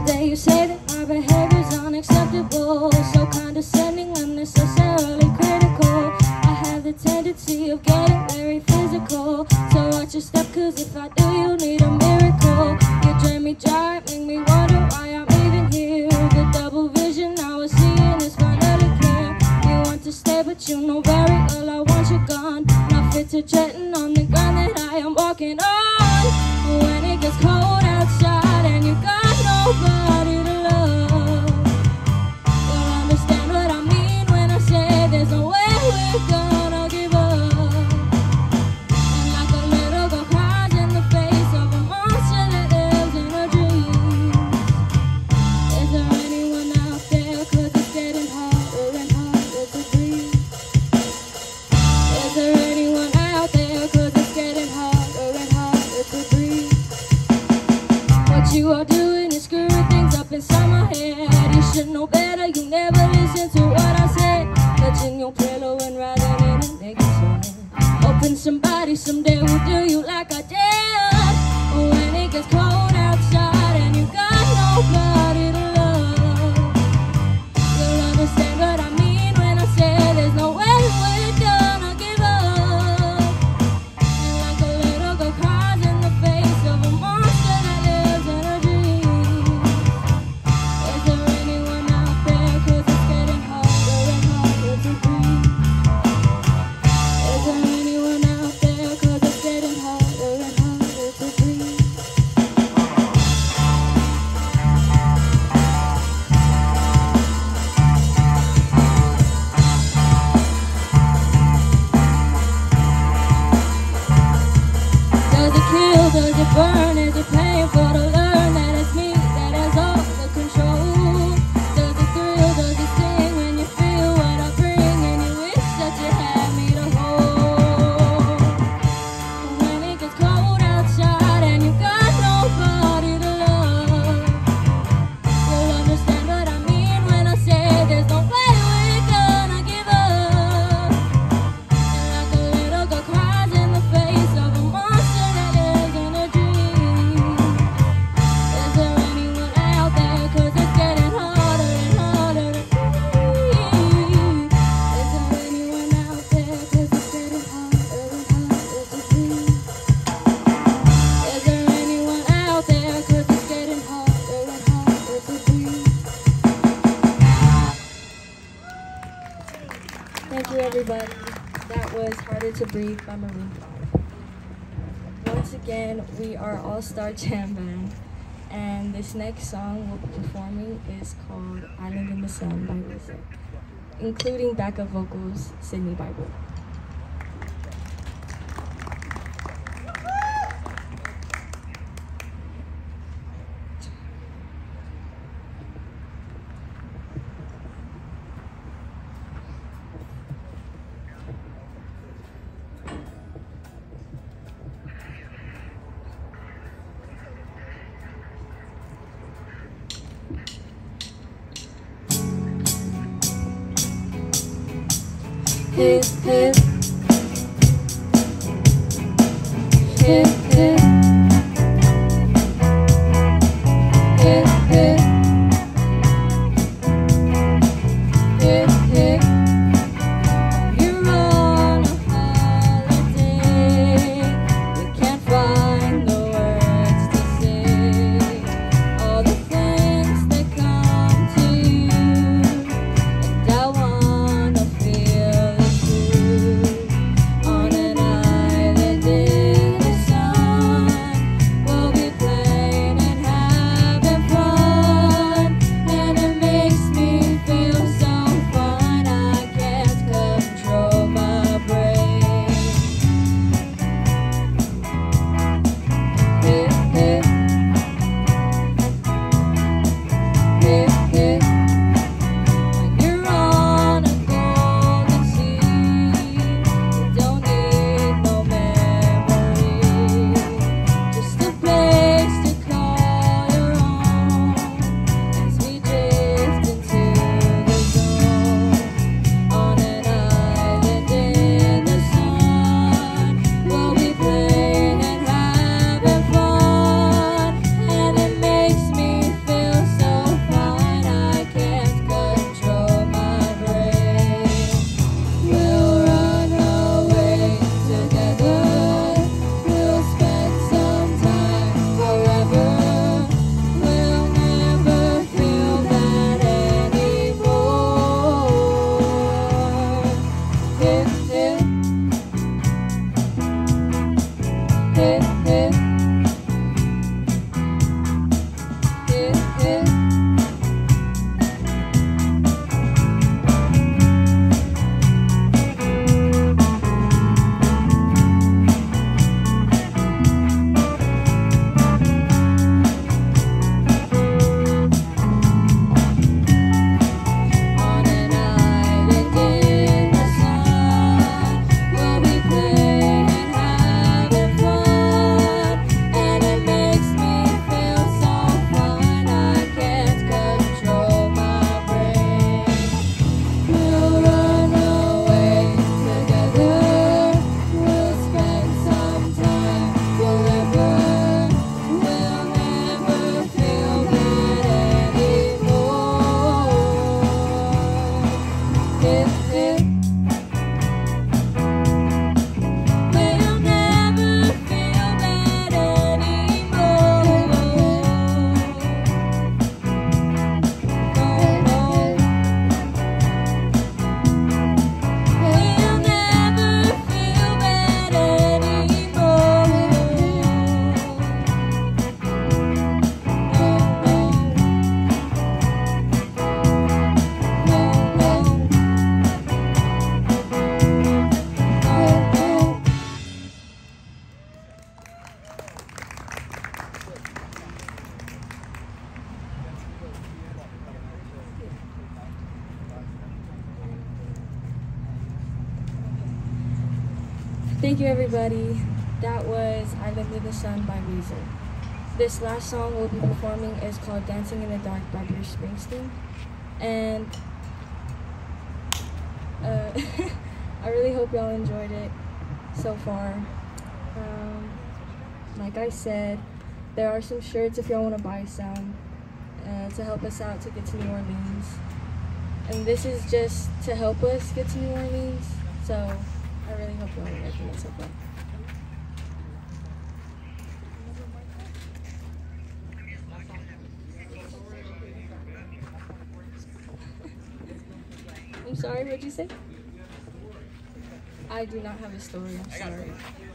day you say that my behavior's unacceptable, so condescending, unnecessarily critical. I have the tendency of getting very physical, so watch your step, cause if I do you need a miracle. You drain me dry, make me wonder why I'm even here. The double vision I was seeing is finally clear. You want to stay but you know very well I want you gone. Not fit to jetting on the ground that I am walking on. When it gets cold outside and you got nobody to love, you'll understand what I mean when I say there's no way we're gonna give up. And like a little girl cries in the face of a monster that lives in her dreams. Is there anyone out there, cause it's getting harder and harder to breathe? Is there anyone out there, cause it's getting harder and harder to breathe? What you are doing is screwing things up inside my head. You should know better, you never listen to what I said. Touching your pillow and writing in a naked sweat. Hoping somebody someday will do you like I did. When it gets cold outside and you got nobody to love, you'll understand what I mean when I say there's no way we're gonna give up. And like a little girl cries in the face of a monster that lives in her dreams. Is there anyone out there, cause it's getting harder and harder to breathe? Is there anyone out there, cause it's getting harder and harder to breathe? Does it kill, does it burn, is it painful to learn that it's me that has all the control? Does it thrill, does it sting when you feel what I bring and you wish that you had me to hold? When it gets cold outside and you got nobody to love, you'll understand what I mean when I say there's no way we're gonna give up. And like a little girl cries in the face of a monster that lives in her dreams. Is there anyone out there, cause it's getting harder and harder to breathe? Is there anyone out there, cause it's getting harder and harder to breathe? Is there anyone out there, cause it's getting harder and harder to breathe? Thank you, everybody. That was Harder to Breathe by Maroon 5. Once again, we are All-Star Jam Band, and this next song we'll be performing is called Island in the Sun by RZA, including backup vocals, Sydney Bible. Hip, hip. Hip, hip. Hip, hip. Hip, hip. You're on a holiday. You can't find the words to say all the things that come to you, and I wanna feel on an island in the sun. Thank you, everybody. That was I Live in the Sun by Weezer. This last song we'll be performing is called Dancing in the Dark by Bruce Springsteen. And I really hope y'all enjoyed it so far. Like I said, there are some shirts if y'all want to buy some to help us out to get to New Orleans. And this is just to help us get to New Orleans. So I really hope y'all are liking it so far. I'm sorry, what'd you say? I do not have a story, I'm sorry.